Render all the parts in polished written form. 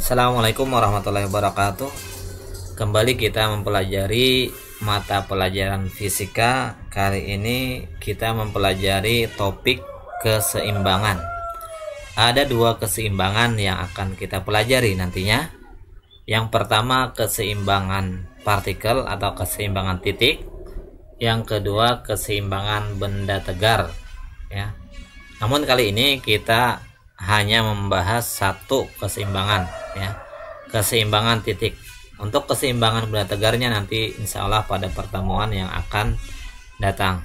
Assalamualaikum warahmatullahi wabarakatuh. Kembali kita mempelajari mata pelajaran fisika. Kali ini kita mempelajari topik keseimbangan. Ada dua keseimbangan yang akan kita pelajari nantinya. Yang pertama keseimbangan partikel atau keseimbangan titik. Yang kedua keseimbangan benda tegar, ya. Namun kali ini kita hanya membahas satu keseimbangan, ya, keseimbangan titik. Untuk keseimbangan benda tegarnya nanti insya Allah pada pertemuan yang akan datang.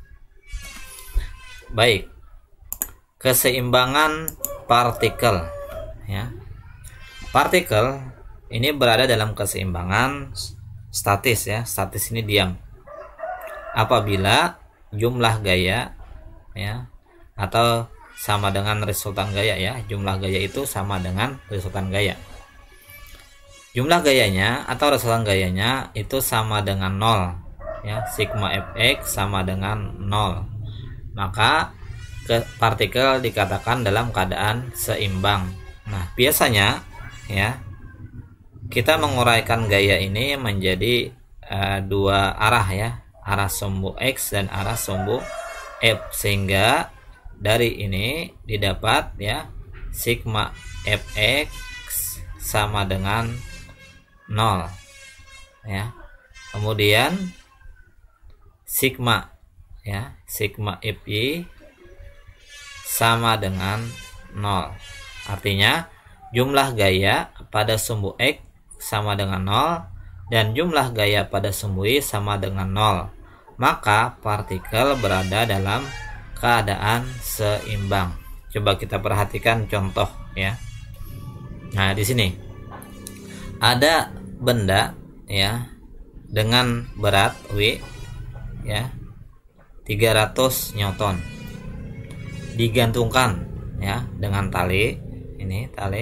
Baik, keseimbangan partikel, ya. Partikel ini berada dalam keseimbangan statis, ya. Statis ini diam apabila jumlah gaya, ya, atau sama dengan resultan gaya, ya. Jumlah gaya itu sama dengan resultan gaya. Jumlah gayanya atau resultan gayanya itu sama dengan 0, ya. Sigma fx sama dengan 0. Maka partikel dikatakan dalam keadaan seimbang. Nah, biasanya, ya, kita menguraikan gaya ini menjadi dua arah, ya. Arah sumbu x dan arah sumbu f, sehingga dari ini didapat, ya, sigma fx sama dengan 0, ya. Kemudian sigma, ya, sigma fy sama dengan 0. Artinya jumlah gaya pada sumbu x sama dengan 0 dan jumlah gaya pada sumbu y sama dengan 0. Maka partikel berada dalam keadaan seimbang. Coba kita perhatikan contoh, ya. Nah, di sini ada benda, ya, dengan berat W, ya, 300 Newton. Digantungkan, ya, dengan tali. Ini tali,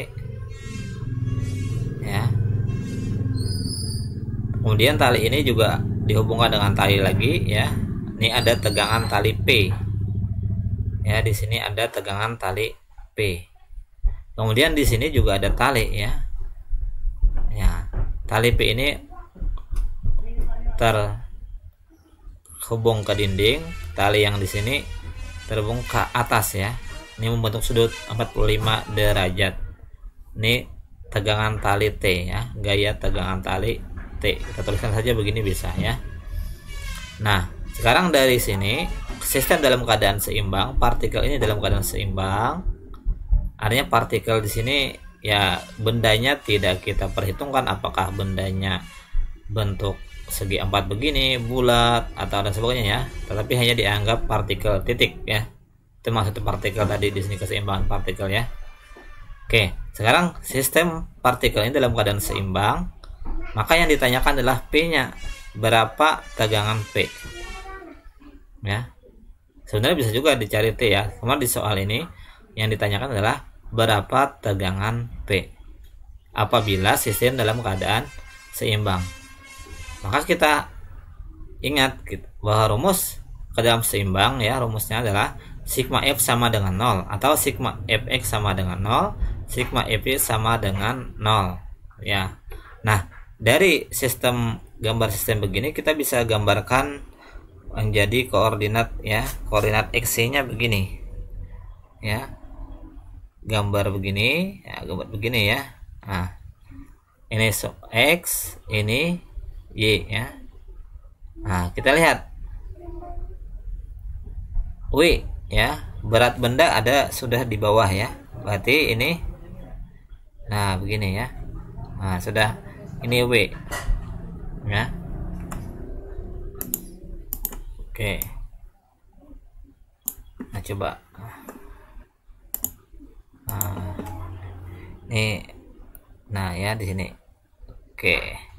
ya. Kemudian tali ini juga dihubungkan dengan tali lagi, ya. Ini ada tegangan tali P. Ya, di sini ada tegangan tali P. Kemudian di sini juga ada tali, ya. Ya, tali P ini terhubung ke dinding, tali yang di sini terhubung ke atas, ya. Ini membentuk sudut 45 derajat. Ini tegangan tali T, ya, gaya tegangan tali T. Kita tuliskan saja begini bisa, ya. Nah, sekarang dari sini sistem dalam keadaan seimbang, partikel ini dalam keadaan seimbang. Artinya partikel di sini, ya, bendanya tidak kita perhitungkan apakah bendanya bentuk segi 4 begini, bulat atau dan sebagainya, ya. Tetapi hanya dianggap partikel titik, ya. Itu maksud partikel tadi di sini, keseimbangan partikel, ya. Oke, sekarang sistem partikel ini dalam keadaan seimbang. Maka yang ditanyakan adalah P-nya. Berapa tegangan P? Ya. Sebenarnya bisa juga dicari T, ya. Cuma di soal ini yang ditanyakan adalah berapa tegangan P apabila sistem dalam keadaan seimbang. Maka kita ingat bahwa rumus ke dalam seimbang, ya, rumusnya adalah sigma F sama dengan 0 atau sigma Fx sama dengan 0, sigma Fy sama dengan 0, ya. Nah, dari sistem gambar sistem begini kita bisa gambarkan menjadi koordinat, ya. Koordinat x-nya begini, ya. Gambar begini, ya, gambar begini, ya. Nah, ini x, ini y, ya. Nah, kita lihat W, ya, berat benda ada sudah di bawah, ya. Berarti ini, nah, begini, ya. Nah, sudah, ini W, ya. Oke. Nah, coba. Nah, ini, nah, ya, di sini. Oke.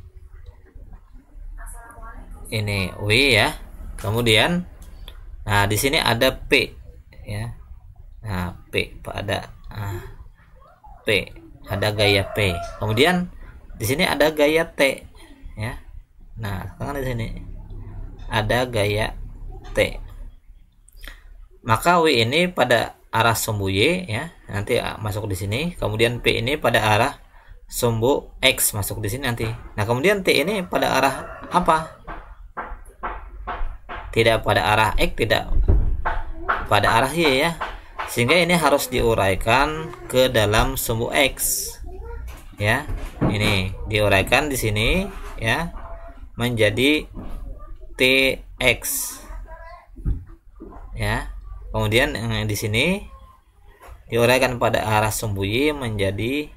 Ini W, ya. Kemudian, nah, di sini ada P, ya. Nah, P pada P, ada gaya P. Kemudian di sini ada gaya T, ya. Nah, sekarang di sini ada gaya T. Maka W ini pada arah sumbu Y, ya. Nanti masuk di sini. Kemudian P ini pada arah sumbu X masuk di sini nanti. Nah, kemudian T ini pada arah apa? Tidak pada arah X, tidak pada arah Y ya. Sehingga ini harus diuraikan ke dalam sumbu X. Ya. Ini diuraikan di sini ya menjadi TX. Ya. Kemudian di sini diuraikan pada arah sumbu Y menjadi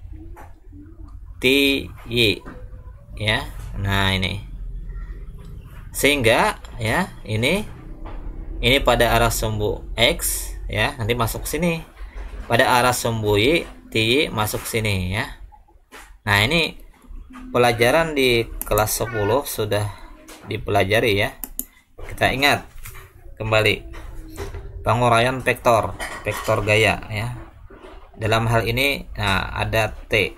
TY ya. Nah, ini sehingga ya ini pada arah sumbu X ya, nanti masuk sini. Pada arah sumbu Y, TY masuk sini ya. Nah, ini pelajaran di kelas 10 sudah dipelajari ya. Kita ingat kembali penguraian vektor gaya ya. Dalam hal ini nah ada T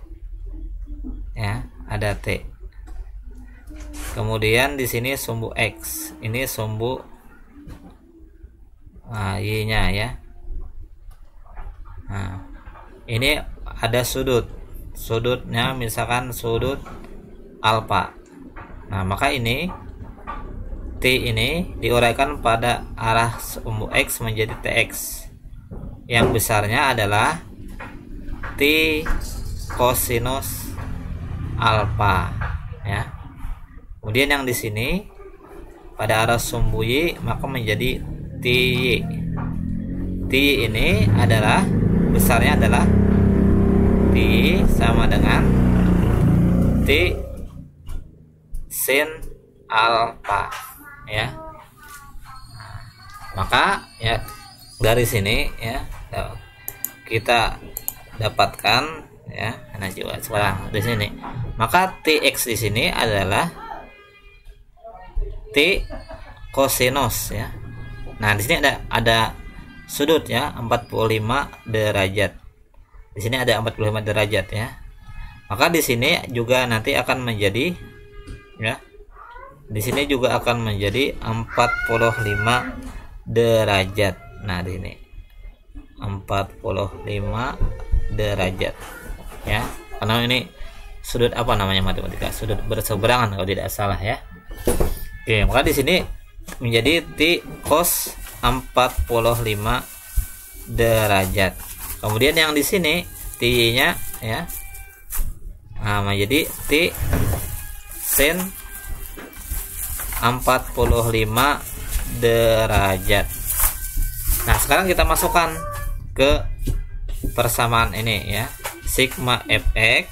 ya, ada T. Kemudian di sini sumbu X, ini sumbu Y-nya ya. Nah, ini ada sudutnya misalkan sudut alfa. Nah, maka ini T ini diuraikan pada arah sumbu X menjadi TX. Yang besarnya adalah T kosinus alfa ya. Kemudian yang di sini pada arah sumbu Y maka menjadi TY. TY ini adalah besarnya adalah TY sama dengan T sin alfa ya. Maka ya dari sini ya kita dapatkan ya. Nah, juga sekarang di sini maka TX di sini adalah T kosinus ya. Nah, di sini ada sudut ya 45 derajat. Di sini ada 45 derajat ya. Maka di sini juga nanti akan menjadi ya. Di sini juga akan menjadi 45 derajat. Nah, di sini 45 derajat ya. Karena ini sudut apa namanya matematika? Sudut berseberangan kalau tidak salah ya. Oke, maka di sini menjadi T cos 45 derajat. Kemudian yang di sini T-nya ya. Nah, menjadi T sin 45 derajat. Nah, sekarang kita masukkan ke persamaan ini ya. Sigma fx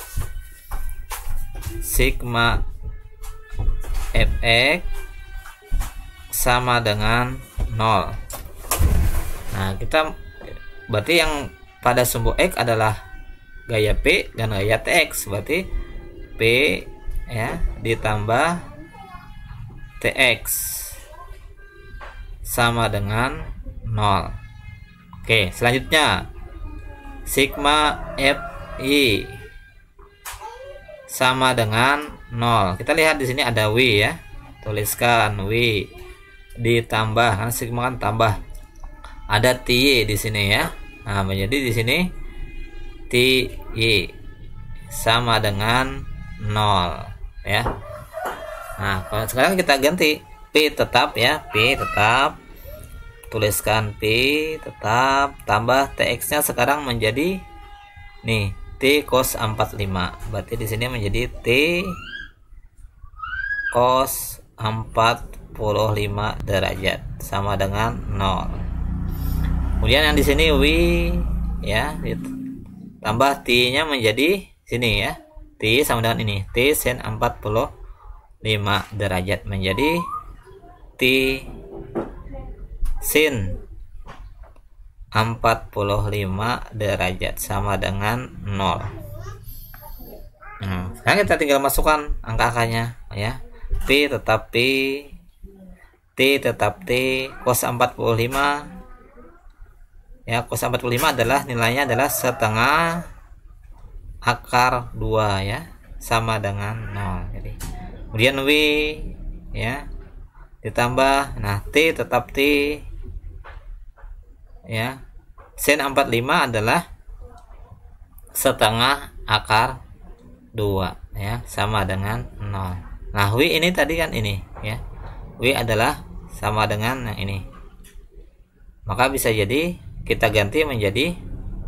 sama dengan 0. Nah, kita berarti yang pada sumbu X adalah gaya P dan gaya TX. Berarti P ya ditambah TX sama dengan 0. Oke, selanjutnya sigma FI sama dengan 0. Kita lihat di sini ada W ya. Tuliskan W ditambah, kan sigma kan tambah. Ada TY di sini ya. Nah, menjadi di sini TY sama dengan 0 ya. Nah, kalau sekarang kita ganti P tetap ya, P tetap. Tuliskan P tetap tambah TX-nya sekarang menjadi nih T cos 45. Berarti di sini menjadi T cos 45 derajat sama dengan 0. Kemudian yang di sini W ya, tambah T-nya menjadi sini ya. T sama dengan ini, T sin 45 derajat menjadi T sin 45 derajat sama dengan 0. Nah, sekarang kita tinggal masukkan angka-angkanya ya. P tetap P, T tetap T, cos 45 ya, cos 45 adalah nilainya adalah setengah akar 2 ya, sama dengan 0. Jadi kemudian W ya ditambah, nah T tetap T ya, sin 45 adalah setengah akar 2 ya, sama dengan 0. Nah, W ini tadi kan ini ya. W adalah sama dengan yang ini. Maka bisa jadi kita ganti menjadi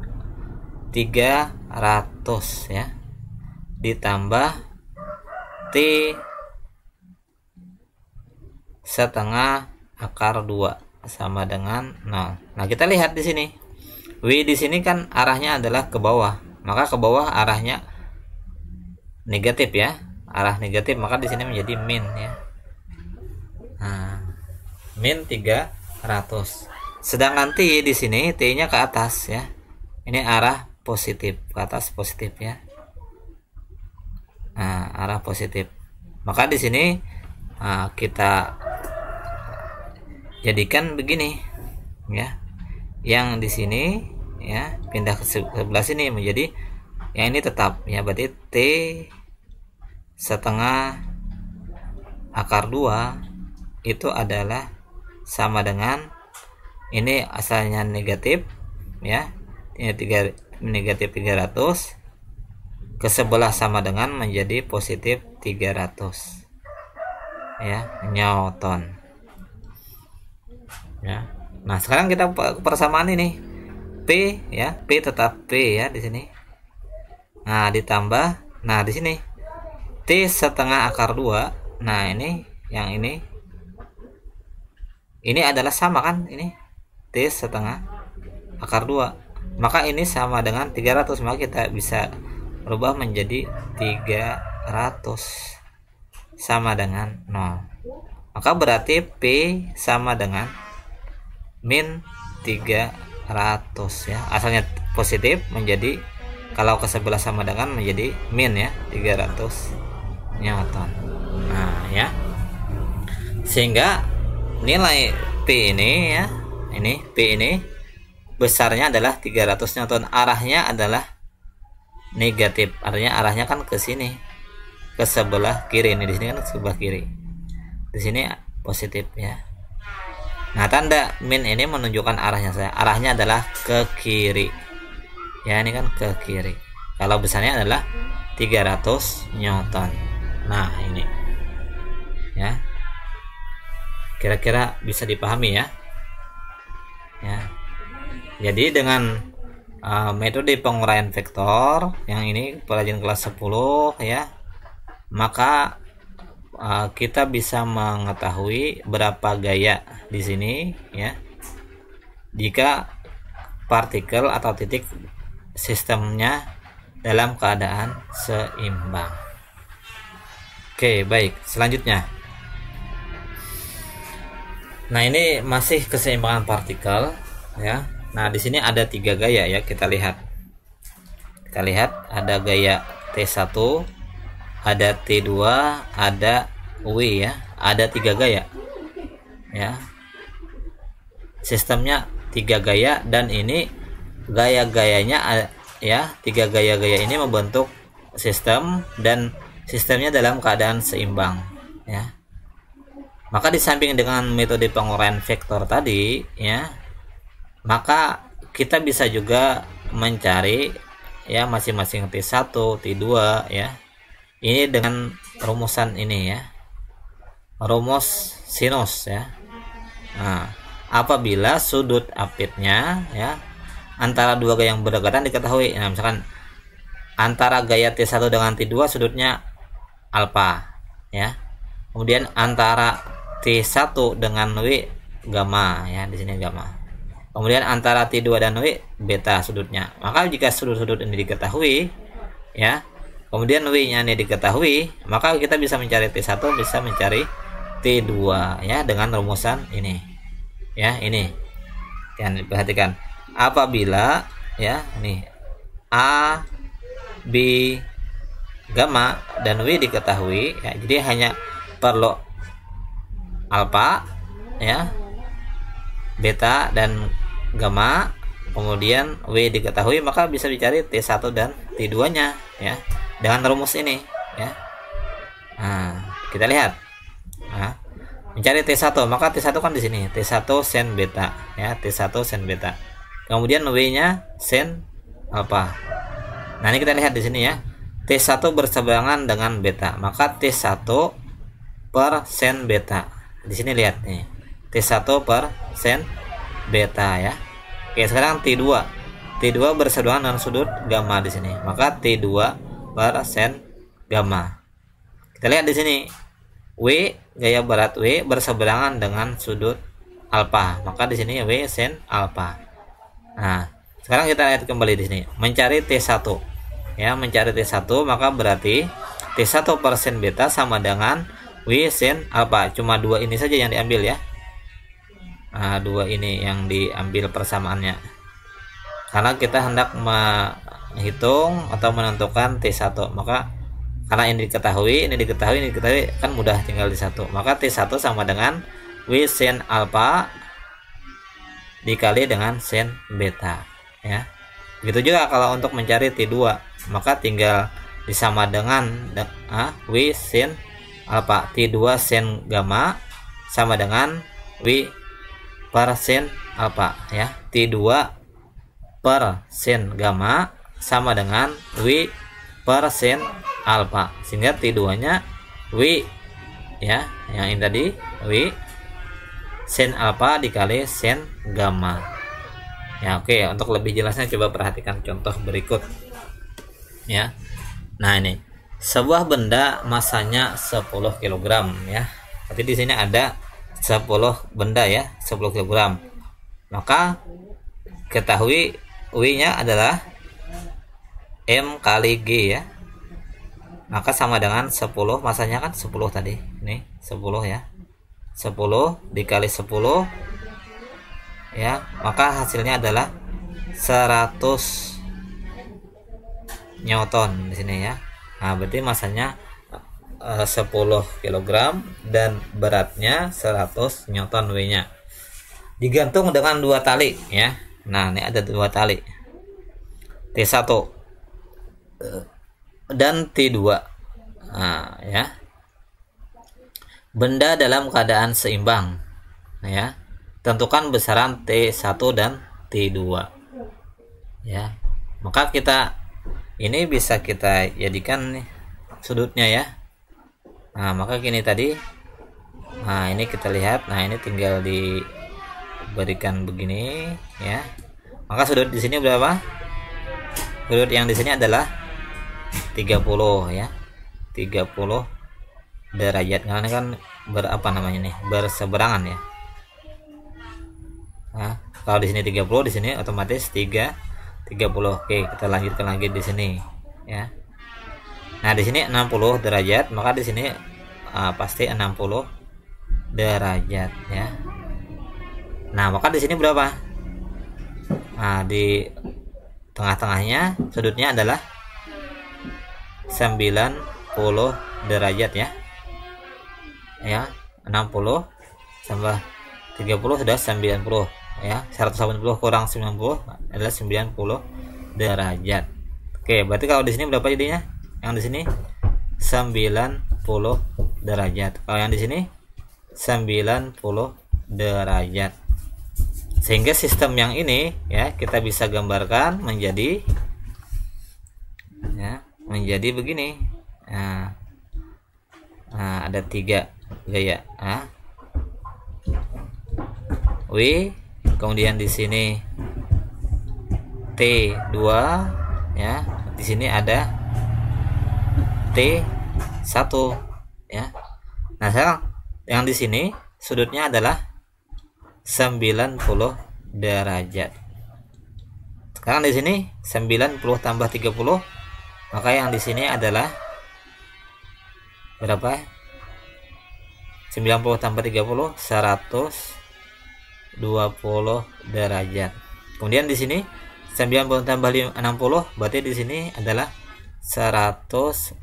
300 ya. Ditambah T setengah akar 2 sama dengan 0. Nah, kita lihat di sini. W di sini kan arahnya adalah ke bawah. Maka ke bawah arahnya negatif ya. Arah negatif, maka di sini menjadi min ya. Nah, min 300. Sedangkan T di sini T-nya ke atas ya. Ini arah positif, ke atas positif ya. Nah, arah positif. Maka di sini kita jadikan begini ya. Yang di sini ya pindah ke sebelah sini menjadi yang ini tetap ya, berarti T setengah akar 2 itu adalah sama dengan ini asalnya negatif ya, ini negatif 300 ke sebelah sama dengan menjadi positif 300 ya Newton ya. Nah, sekarang kita persamaan ini P ya, P tetap P ya di sini. Nah, ditambah, nah di sini T setengah akar 2. Nah, ini yang ini adalah sama kan, ini T setengah akar 2. Maka ini sama dengan 300, maka kita bisa rubah menjadi 300 sama dengan 0. Maka berarti P sama dengan min 300 ya. Asalnya positif menjadi, kalau ke sebelah sama dengan menjadi min ya, 300 Newton. Nah ya, sehingga nilai P ini ya, ini P ini besarnya adalah 300 Newton. Arahnya adalah negatif, artinya arahnya kan ke sini, ke sebelah kiri. Ini di sini kan sebelah kiri, di sini positif ya. Nah, tanda min ini menunjukkan arahnya saya. Arahnya adalah ke kiri ya, ini kan ke kiri. Kalau besarnya adalah 300 Newton. Nah, ini ya, kira-kira bisa dipahami ya. Ya, jadi dengan metode penguraian vektor yang ini pelajaran kelas 10 ya, maka kita bisa mengetahui berapa gaya di sini ya, jika partikel atau titik sistemnya dalam keadaan seimbang. Oke, baik, selanjutnya. Nah, ini masih keseimbangan partikel ya. Nah, di sini ada 3 gaya ya, kita lihat. Kita lihat ada gaya T1, ada T2, ada W ya. Ada 3 gaya. Ya. Sistemnya 3 gaya, dan ini gaya-gayanya ya, 3 gaya-gaya ini membentuk sistem, dan sistemnya dalam keadaan seimbang ya. Maka di samping dengan metode penguraian vektor tadi ya, maka kita bisa juga mencari ya masing-masing T1, T2 ya. Ini dengan rumusan ini ya, rumus sinus ya. Nah, apabila sudut apitnya ya antara 2 gaya yang berdekatan diketahui. Nah, misalkan antara gaya T1 dengan T2 sudutnya alfa ya. Kemudian antara T1 dengan W gamma ya, di sini gamma. Kemudian antara T2 dan W beta sudutnya. Maka jika sudut-sudut ini diketahui ya, kemudian W-nya ini diketahui, maka kita bisa mencari T1, bisa mencari T2 ya dengan rumusan ini. Ya, ini. Jangan perhatikan. Apabila ya, ini A, B, gamma dan W diketahui ya, jadi hanya perlu alfa ya, beta dan gamma, kemudian W diketahui, maka bisa dicari T1 dan T2 nya ya dengan rumus ini ya. Nah, kita lihat. Nah, mencari T1, maka T1 kan di sini, T1 sin beta ya, T1 sin beta. Kemudian W nya sin alfa. Nah, ini kita lihat di sini ya. T1 berseberangan dengan beta, maka T1 per sen beta. Di sini lihat nih, T1 per sen beta ya. Oke, sekarang T2. T2 berseberangan dengan sudut gamma di sini, maka T2 per sen gamma. Kita lihat di sini, W gaya berat W berseberangan dengan sudut alfa, maka di sini W sen alfa. Nah, sekarang kita lihat kembali di sini, mencari T1 ya, mencari T1 maka berarti T1 per sen beta sama dengan W sen alfa. Cuma dua ini saja yang diambil ya. Nah, dua ini yang diambil persamaannya, karena kita hendak menghitung atau menentukan T1, maka karena ini diketahui, ini diketahui, kan mudah, tinggal di satu. Maka T1 sama dengan W sin alfa dikali dengan sin beta ya. Begitu juga kalau untuk mencari T2, maka tinggal disama dengan W sin alfa. T2 sin gamma sama dengan W per sin alfa ya. T2 per sin gamma sama dengan W per sin alfa, sehingga T2 nya W ya, yang ini tadi W sin alfa dikali sin gamma ya. Oke, untuk lebih jelasnya coba perhatikan contoh berikut ya. Nah, ini sebuah benda masanya 10 kg ya, berarti di sini ada 10 benda ya, 10 kg. Maka ketahui W nya adalah M kali G ya, maka sama dengan 10, masanya kan 10 tadi, ini 10 ya, 10 dikali 10 ya, maka hasilnya adalah 100 Newton di sini ya. Nah, berarti masanya 10 kg dan beratnya 100 Newton W nya, digantung dengan dua tali ya. Nah, ini ada dua tali, T1 dan T2. Nah, ya. Benda dalam keadaan seimbang ya. Tentukan besaran T1 dan T2 ya. Maka kita ini bisa kita jadikan nih sudutnya ya. Nah, maka gini tadi. Nah, ini kita lihat. Nah, ini tinggal diberikan begini ya. Maka sudut di sini berapa? Sudut yang di sini adalah 30 ya, 30 derajat, karena kan berapa namanya nih, berseberangan ya. Nah, kalau di sini 30, di sini otomatis 30. Oke, kita lanjutkan lagi di sini ya. Nah, di sini 60 derajat, maka di sini pasti 60 derajat ya. Nah, maka di sini berapa? Nah, di tengah-tengahnya sudutnya adalah 90 derajat ya. Ya, 60 tambah 30 sudah 90 ya. 180 kurang 90 adalah 90 derajat. Oke, berarti kalau di sini berapa jadinya? Yang di sini 90 derajat. Kalau yang di sini 90 derajat. Sehingga sistem yang ini ya kita bisa gambarkan menjadi ya, menjadi begini. Nah, ada 3 gaya. W, kemudian di sini T2 ya. Di sini ada T1 ya. Nah, sekarang yang di sini sudutnya adalah 90 derajat. Sekarang di sini 90 tambah 30, maka yang di sini adalah berapa? 90 tambah 30 120 derajat. Kemudian di sini 90 tambah 60, berarti di sini adalah 150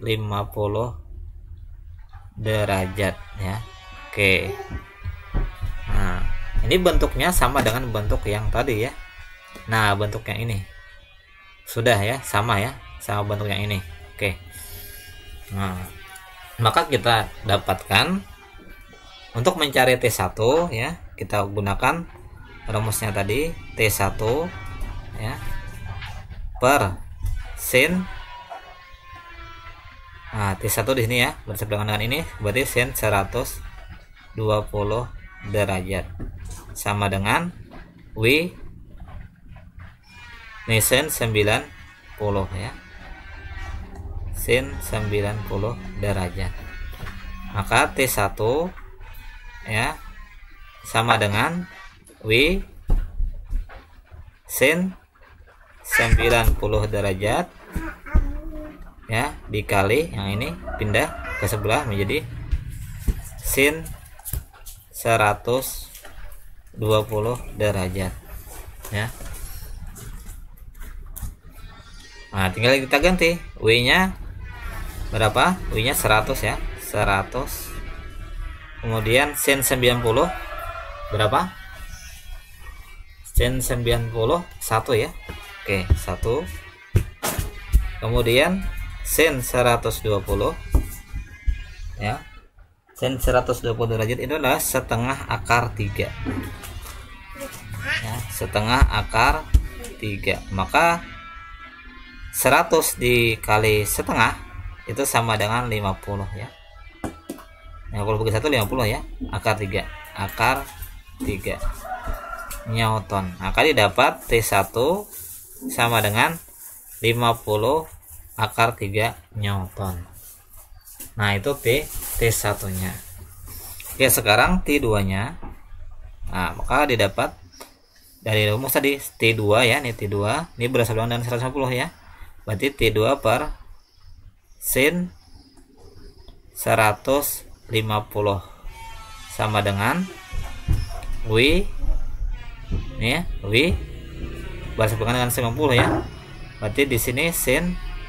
derajat ya. Oke. Nah, ini bentuknya sama dengan bentuk yang tadi ya. Nah, bentuk yang ini sudah ya, sama ya, sama bentuk yang ini. Oke. Nah, maka kita dapatkan untuk mencari T1 ya, kita gunakan rumusnya tadi, T1 ya per sin Nah, T1 di sini ya, berseberangan dengan ini, berarti sin 120 derajat. Sama dengan W ini sin 90 ya. Sin 90 derajat. Maka T1 ya sama dengan W sin 90 derajat ya, dikali yang ini pindah ke sebelah menjadi sin 120 derajat ya. Nah, tinggal kita ganti W nya berapa, W nya 100 ya, 100. Kemudian sin 90 berapa, sin 90 1 ya. Oke, 1. Kemudian sin 120 ya, sin 120 derajat itu adalah setengah akar 3 ya, setengah akar 3. Maka 100 dikali setengah itu sama dengan 50 ya. 50 bagi 1 50 ya, akar 3, akar 3 Newton. Maka didapat T1 sama dengan 50 akar 3 Newton. Nah, itu T1 nya. Oke, sekarang T2 nya. Nah, maka didapat dari rumus tadi T2 ya, ini T2 ini bersebelahan dengan 150 ya. Berarti T2 per sin 150 sama dengan W ini ya, W bersebelahan dengan 90 ya. Berarti di sini sin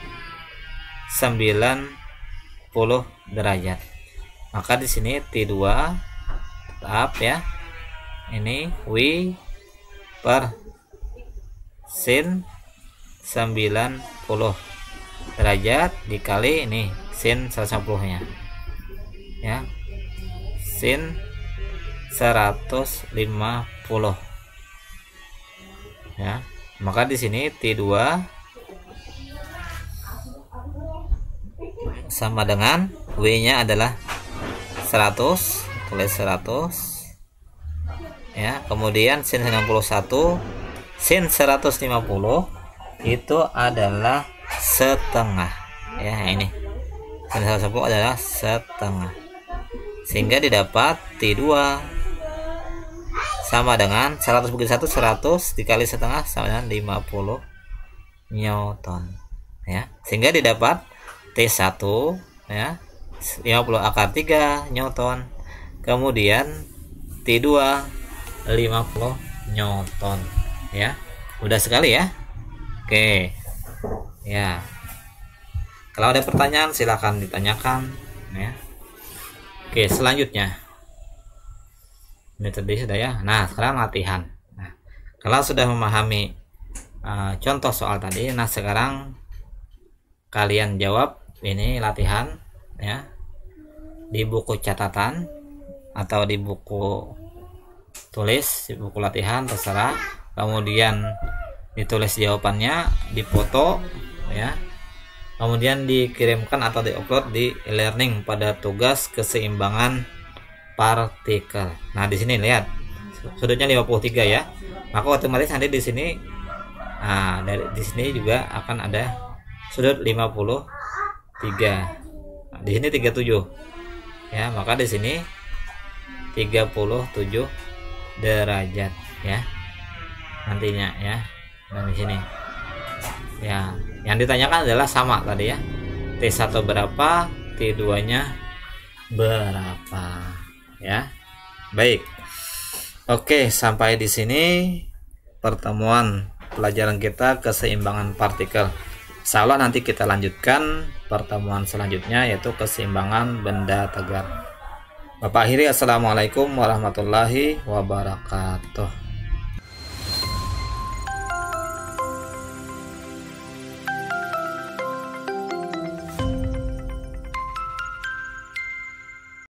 90 derajat. Maka di sini T2 tetap ya. Ini W per sin 90 derajat dikali ini sin 150-nya. Ya. Sin 150. Ya. Maka di sini T2 sama dengan W-nya adalah 100, tulis 100. Ya, kemudian sin 91, sin 150 itu adalah setengah. Ya, ini. Sin 150 adalah setengah. Sehingga didapat T2 sama dengan 100 bagi 1 100 dikali setengah sama dengan 50 Newton. Ya, sehingga didapat T1 ya 50 akar 3 Newton. Kemudian T2 50 Newton ya. Udah sekali ya. Oke. Ya. Kalau ada pertanyaan silahkan ditanyakan ya. Oke, selanjutnya. Ini tadi sudah ya. Nah, sekarang latihan. Nah, kalau sudah memahami contoh soal tadi, nah sekarang kalian jawab ini latihan ya. Di buku catatan atau di buku tulis, di buku latihan terserah. Kemudian ditulis jawabannya, dipoto ya. Kemudian dikirimkan atau diupload di e-learning pada tugas keseimbangan partikel. Nah, di sini lihat sudutnya 53 ya. Maka otomatis nanti di sini dari di sini juga akan ada sudut 53. Nah, di sini 37. Ya, maka di sini 37 derajat ya. Nantinya ya. Nah, di sini. Ya, yang ditanyakan adalah sama tadi ya. T1 berapa, T2-nya berapa ya. Baik. Oke, sampai di sini pertemuan pelajaran kita keseimbangan partikel. Insyaallah nanti kita lanjutkan pertemuan selanjutnya yaitu keseimbangan benda tegar. Bapak akhiri, assalamualaikum warahmatullahi wabarakatuh.